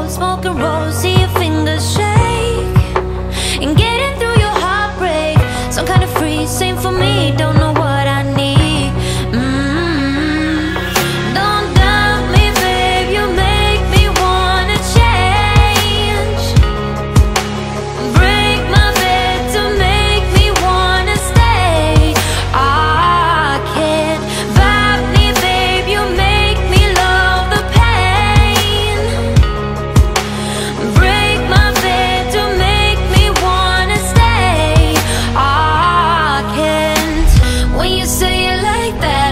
cold, smoke and roll, see your fingers shake. And getting through your heartbreak, some kind of free, same for me, don't know what I need. Don't doubt me, babe, you make me wanna change. Break my bed to make me wanna stay. I can't vibe me, babe, you make me love the pain. Break my bed to make me wanna stay. I can't. When you say it like that,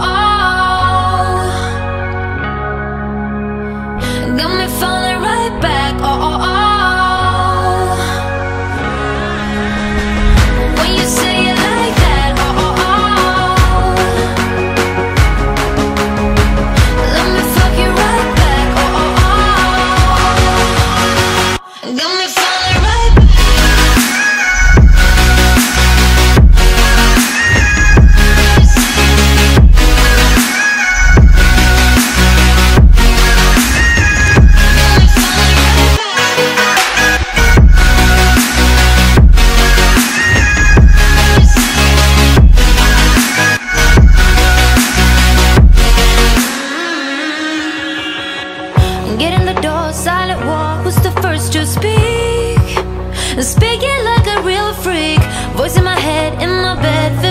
got me falling right back, when you say it like that, let me fuck you right back, got me falling right back. Get in the door, silent walk, who's the first to speak? Speaking like a real freak, voice in my head, in my bed,